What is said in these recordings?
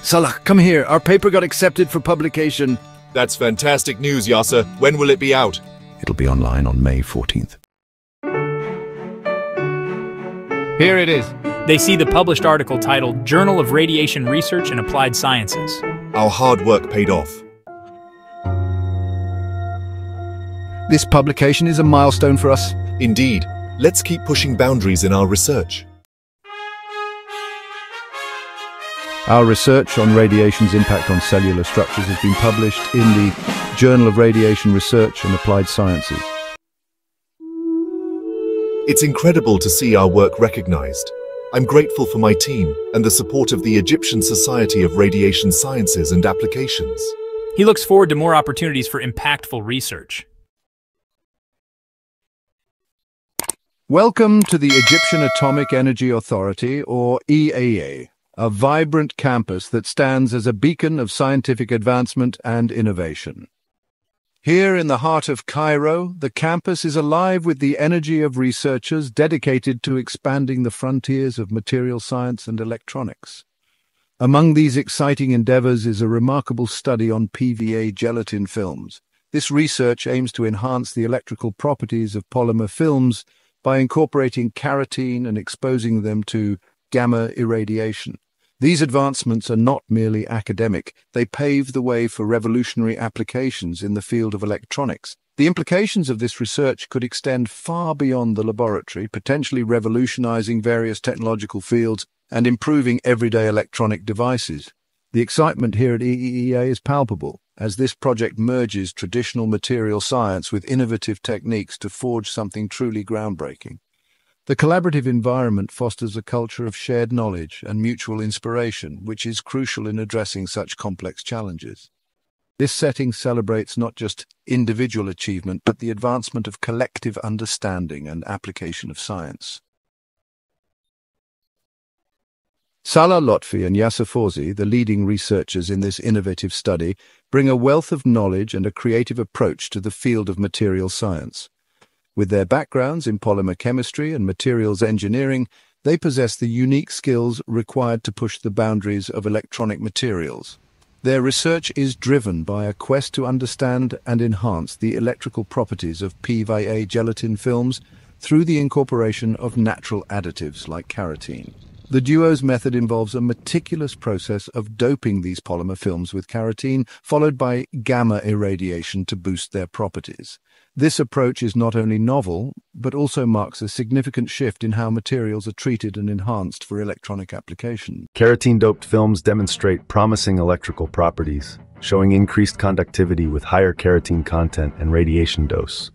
Salah, come here. Our paper got accepted for publication. That's fantastic news, Yasser. When will it be out? It'll be online on May 14th. Here it is. They see the published article titled Journal of Radiation Research and Applied Sciences. Our hard work paid off. This publication is a milestone for us. Indeed. Let's keep pushing boundaries in our research. Our research on radiation's impact on cellular structures has been published in the Journal of Radiation Research and Applied Sciences. It's incredible to see our work recognized. I'm grateful for my team and the support of the Egyptian Society of Radiation Sciences and Applications. He looks forward to more opportunities for impactful research. Welcome to the Egyptian Atomic Energy Authority, or EAA, a vibrant campus that stands as a beacon of scientific advancement and innovation. Here in the heart of Cairo, the campus is alive with the energy of researchers dedicated to expanding the frontiers of material science and electronics. Among these exciting endeavors is a remarkable study on PVA gelatin films. This research aims to enhance the electrical properties of polymer films by incorporating carotene and exposing them to gamma irradiation. These advancements are not merely academic, they pave the way for revolutionary applications in the field of electronics. The implications of this research could extend far beyond the laboratory, potentially revolutionizing various technological fields and improving everyday electronic devices. The excitement here at EEA is palpable, as this project merges traditional material science with innovative techniques to forge something truly groundbreaking. The collaborative environment fosters a culture of shared knowledge and mutual inspiration, which is crucial in addressing such complex challenges. This setting celebrates not just individual achievement, but the advancement of collective understanding and application of science. Salah Lotfy and Yasser Fawzy, the leading researchers in this innovative study, bring a wealth of knowledge and a creative approach to the field of material science. With their backgrounds in polymer chemistry and materials engineering, they possess the unique skills required to push the boundaries of electronic materials. Their research is driven by a quest to understand and enhance the electrical properties of PVA gelatin films through the incorporation of natural additives like carotene. The duo's method involves a meticulous process of doping these polymer films with carotene, followed by gamma irradiation to boost their properties. This approach is not only novel, but also marks a significant shift in how materials are treated and enhanced for electronic application. Carotene-doped films demonstrate promising electrical properties, showing increased conductivity with higher carotene content and radiation dose.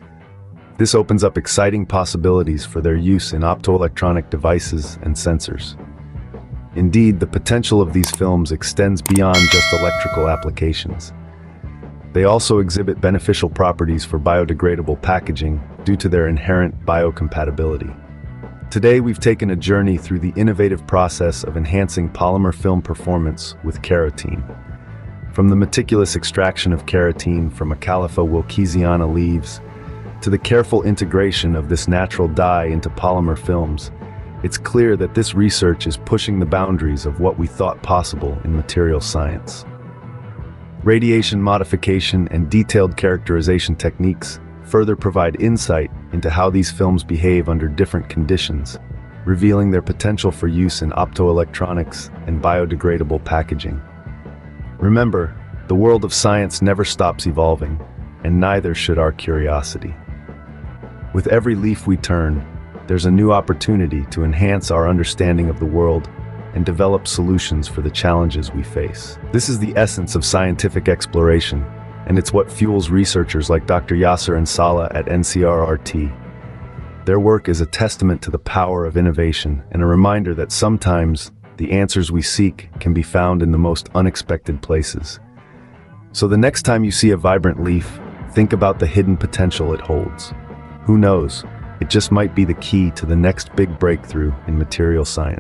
This opens up exciting possibilities for their use in optoelectronic devices and sensors. Indeed, the potential of these films extends beyond just electrical applications. They also exhibit beneficial properties for biodegradable packaging due to their inherent biocompatibility. Today, we've taken a journey through the innovative process of enhancing polymer film performance with carotene. From the meticulous extraction of carotene from Acalypha wilkesiana leaves, to the careful integration of this natural dye into polymer films, it's clear that this research is pushing the boundaries of what we thought possible in material science. Radiation modification and detailed characterization techniques further provide insight into how these films behave under different conditions, revealing their potential for use in optoelectronics and biodegradable packaging. Remember, the world of science never stops evolving, and neither should our curiosity. With every leaf we turn, there's a new opportunity to enhance our understanding of the world and develop solutions for the challenges we face. This is the essence of scientific exploration, and it's what fuels researchers like Dr. Yasser and Salah at NCRRT. Their work is a testament to the power of innovation and a reminder that sometimes the answers we seek can be found in the most unexpected places. So the next time you see a vibrant leaf, think about the hidden potential it holds. Who knows? It just might be the key to the next big breakthrough in material science.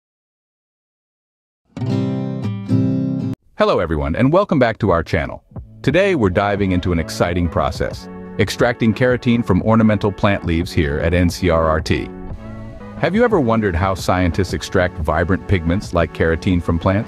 Hello everyone, and welcome back to our channel. Today we're diving into an exciting process, extracting carotene from ornamental plant leaves here at NCRRT. Have you ever wondered how scientists extract vibrant pigments like carotene from plants?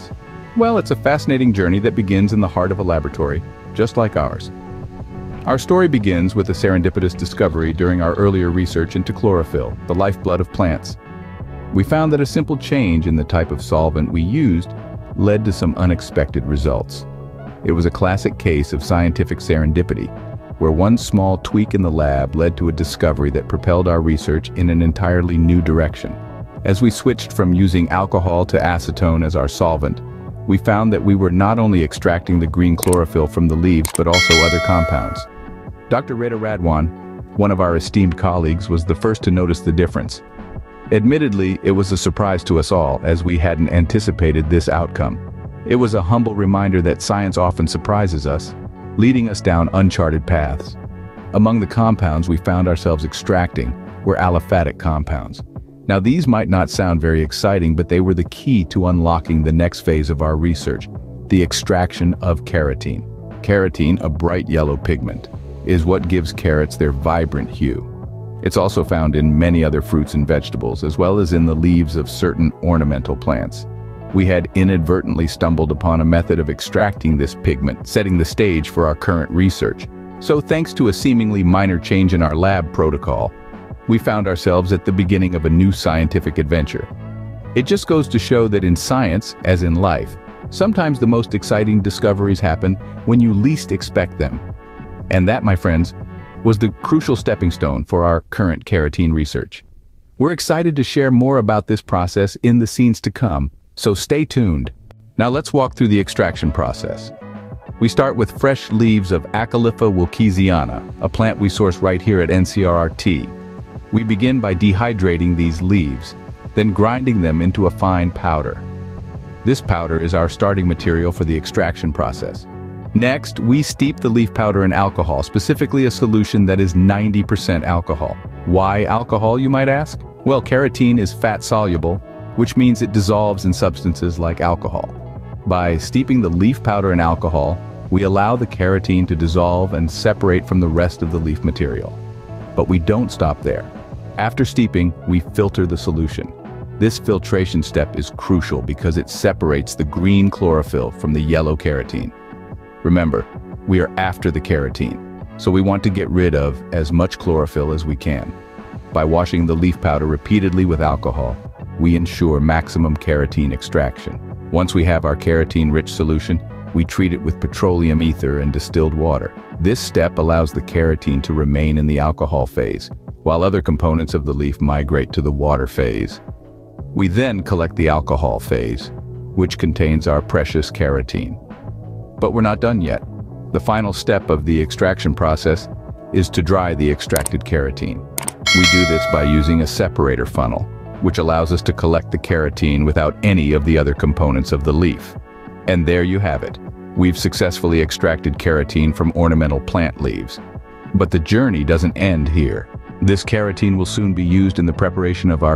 Well, it's a fascinating journey that begins in the heart of a laboratory, just like ours. Our story begins with a serendipitous discovery during our earlier research into chlorophyll, the lifeblood of plants. We found that a simple change in the type of solvent we used led to some unexpected results. It was a classic case of scientific serendipity, where one small tweak in the lab led to a discovery that propelled our research in an entirely new direction. As we switched from using alcohol to acetone as our solvent, we found that we were not only extracting the green chlorophyll from the leaves but also other compounds. Dr. Reda Radwan, one of our esteemed colleagues, was the first to notice the difference. Admittedly, it was a surprise to us all, as we hadn't anticipated this outcome. It was a humble reminder that science often surprises us, leading us down uncharted paths. Among the compounds we found ourselves extracting were aliphatic compounds. Now, these might not sound very exciting, but they were the key to unlocking the next phase of our research, the extraction of carotene. Carotene, a bright yellow pigment, is what gives carrots their vibrant hue. It's also found in many other fruits and vegetables, as well as in the leaves of certain ornamental plants. We had inadvertently stumbled upon a method of extracting this pigment, setting the stage for our current research. So thanks to a seemingly minor change in our lab protocol, we found ourselves at the beginning of a new scientific adventure. It just goes to show that in science, as in life, sometimes the most exciting discoveries happen when you least expect them. And that, my friends, was the crucial stepping stone for our current carotene research. We're excited to share more about this process in the scenes to come, so stay tuned. Now let's walk through the extraction process. We start with fresh leaves of Acalypha wilkesiana, a plant we source right here at NCRRT. We begin by dehydrating these leaves, then grinding them into a fine powder. This powder is our starting material for the extraction process. Next, we steep the leaf powder in alcohol, specifically a solution that is 90% alcohol. Why alcohol, you might ask? Well, carotene is fat-soluble, which means it dissolves in substances like alcohol. By steeping the leaf powder in alcohol, we allow the carotene to dissolve and separate from the rest of the leaf material. But we don't stop there. After steeping, we filter the solution. This filtration step is crucial because it separates the green chlorophyll from the yellow carotene. Remember, we are after the carotene, so we want to get rid of as much chlorophyll as we can. By washing the leaf powder repeatedly with alcohol, we ensure maximum carotene extraction. Once we have our carotene-rich solution, we treat it with petroleum ether and distilled water. This step allows the carotene to remain in the alcohol phase, while other components of the leaf migrate to the water phase. We then collect the alcohol phase, which contains our precious carotene. But we're not done yet. The final step of the extraction process is to dry the extracted carotene. We do this by using a separator funnel, which allows us to collect the carotene without any of the other components of the leaf. And there you have it. We've successfully extracted carotene from ornamental plant leaves. But the journey doesn't end here. This carotene will soon be used in the preparation of our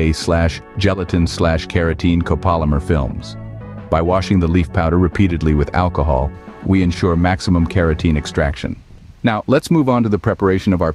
PVA/gelatin/carotene copolymer films. By washing the leaf powder repeatedly with alcohol, we ensure maximum carotene extraction. Now, let's move on to the preparation of our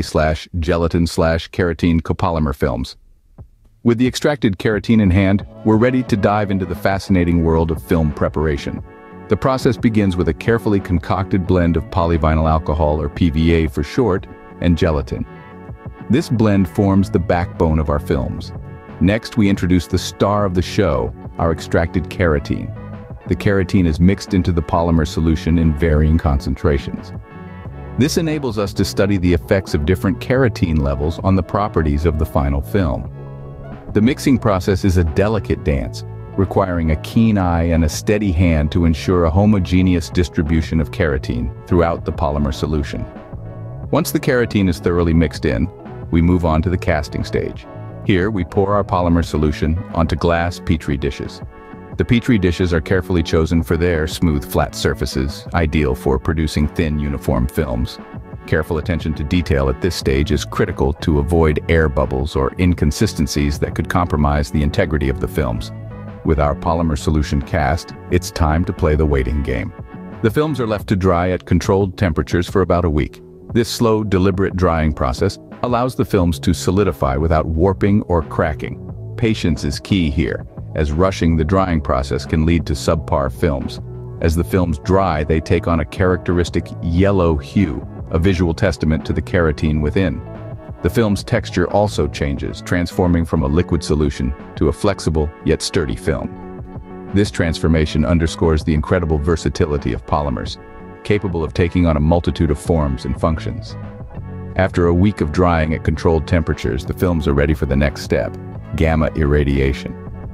PVA/gelatin/carotene copolymer films. With the extracted carotene in hand, we're ready to dive into the fascinating world of film preparation. The process begins with a carefully concocted blend of polyvinyl alcohol, or PVA for short, and gelatin. This blend forms the backbone of our films. Next, we introduce the star of the show, our extracted carotene. The carotene is mixed into the polymer solution in varying concentrations. This enables us to study the effects of different carotene levels on the properties of the final film. The mixing process is a delicate dance, requiring a keen eye and a steady hand to ensure a homogeneous distribution of carotene throughout the polymer solution. Once the carotene is thoroughly mixed in, we move on to the casting stage. Here, we pour our polymer solution onto glass Petri dishes. The Petri dishes are carefully chosen for their smooth, flat surfaces, ideal for producing thin, uniform films. Careful attention to detail at this stage is critical to avoid air bubbles or inconsistencies that could compromise the integrity of the films. With our polymer solution cast, it's time to play the waiting game. The films are left to dry at controlled temperatures for about a week. This slow, deliberate drying process allows the films to solidify without warping or cracking. Patience is key here, as rushing the drying process can lead to subpar films. As the films dry, they take on a characteristic yellow hue, a visual testament to the carotene within. The film's texture also changes, transforming from a liquid solution to a flexible yet sturdy film. This transformation underscores the incredible versatility of polymers, capable of taking on a multitude of forms and functions. After a week of drying at controlled temperatures, the films are ready for the next step, gamma irradiation.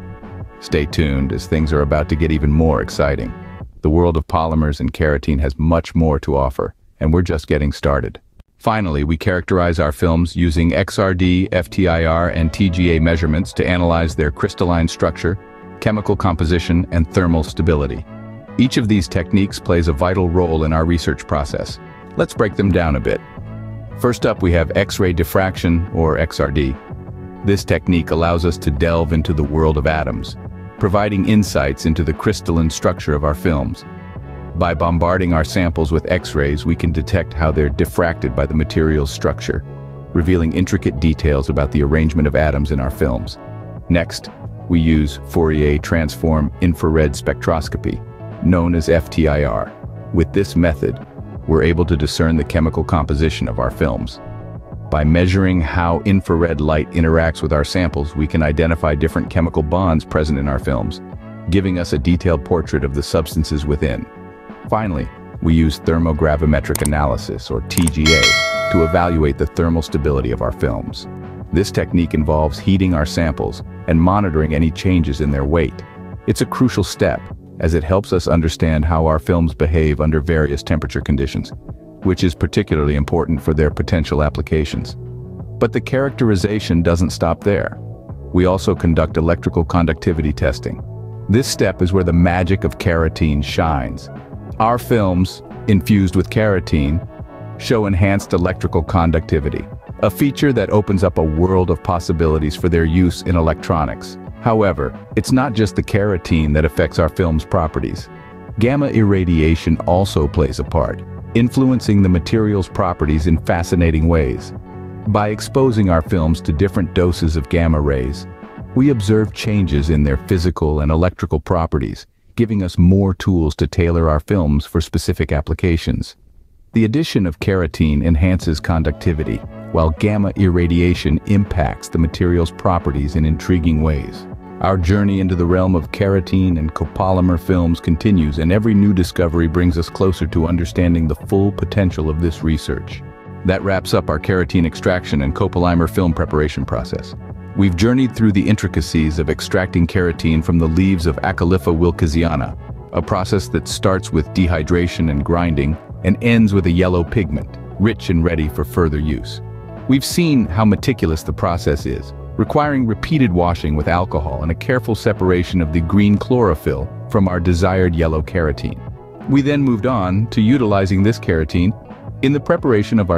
Stay tuned, as things are about to get even more exciting. The world of polymers and carotene has much more to offer, and we're just getting started. Finally, we characterize our films using XRD, FTIR, and TGA measurements to analyze their crystalline structure, chemical composition, and thermal stability. Each of these techniques plays a vital role in our research process. Let's break them down a bit. First up, we have X-ray diffraction, or XRD. This technique allows us to delve into the world of atoms, providing insights into the crystalline structure of our films. By bombarding our samples with X-rays, we can detect how they're diffracted by the material's structure, revealing intricate details about the arrangement of atoms in our films. Next, we use Fourier transform infrared spectroscopy, known as FTIR. With this method, we're able to discern the chemical composition of our films. By measuring how infrared light interacts with our samples, we can identify different chemical bonds present in our films, giving us a detailed portrait of the substances within. Finally, we use thermogravimetric analysis, or TGA, to evaluate the thermal stability of our films. This technique involves heating our samples and monitoring any changes in their weight. It's a crucial step, as it helps us understand how our films behave under various temperature conditions, which is particularly important for their potential applications. But the characterization doesn't stop there. We also conduct electrical conductivity testing. This step is where the magic of carotene shines. Our films, infused with carotene, show enhanced electrical conductivity, a feature that opens up a world of possibilities for their use in electronics. However, it's not just the carotene that affects our film's properties. Gamma irradiation also plays a part, influencing the material's properties in fascinating ways. By exposing our films to different doses of gamma rays, we observe changes in their physical and electrical properties, giving us more tools to tailor our films for specific applications. The addition of carotene enhances conductivity, while gamma irradiation impacts the material's properties in intriguing ways. Our journey into the realm of carotene and copolymer films continues, and every new discovery brings us closer to understanding the full potential of this research. That wraps up our carotene extraction and copolymer film preparation process. We've journeyed through the intricacies of extracting carotene from the leaves of Acalypha wilkesiana, a process that starts with dehydration and grinding and ends with a yellow pigment, rich and ready for further use. We've seen how meticulous the process is, requiring repeated washing with alcohol and a careful separation of the green chlorophyll from our desired yellow carotene. We then moved on to utilizing this carotene in the preparation of our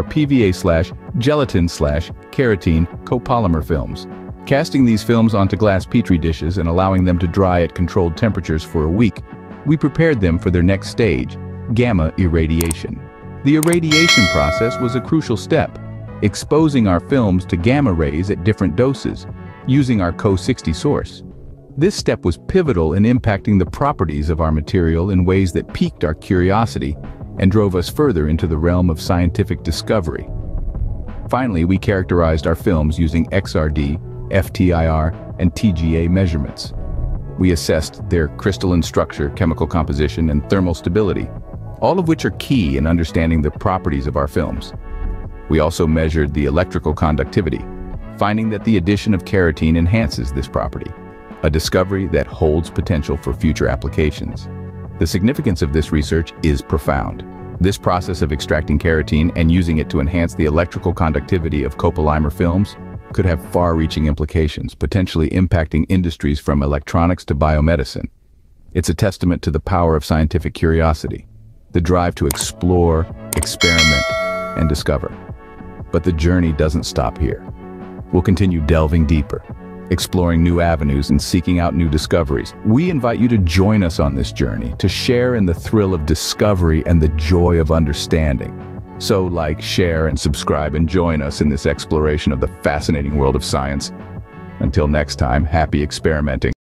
PVA/gelatin/carotene copolymer films. Casting these films onto glass petri dishes and allowing them to dry at controlled temperatures for a week, we prepared them for their next stage, gamma irradiation. The irradiation process was a crucial step, exposing our films to gamma rays at different doses, using our Co-60 source. This step was pivotal in impacting the properties of our material in ways that piqued our curiosity and drove us further into the realm of scientific discovery. Finally, we characterized our films using XRD, FTIR, and TGA measurements. We assessed their crystalline structure, chemical composition, and thermal stability, all of which are key in understanding the properties of our films. We also measured the electrical conductivity, finding that the addition of carotene enhances this property, a discovery that holds potential for future applications. The significance of this research is profound. This process of extracting carotene and using it to enhance the electrical conductivity of copolymer films could have far-reaching implications, potentially impacting industries from electronics to biomedicine. It's a testament to the power of scientific curiosity, the drive to explore, experiment, and discover. But the journey doesn't stop here. We'll continue delving deeper, exploring new avenues and seeking out new discoveries. We invite you to join us on this journey, to share in the thrill of discovery and the joy of understanding. So like, share, and subscribe, and join us in this exploration of the fascinating world of science. Until next time, happy experimenting.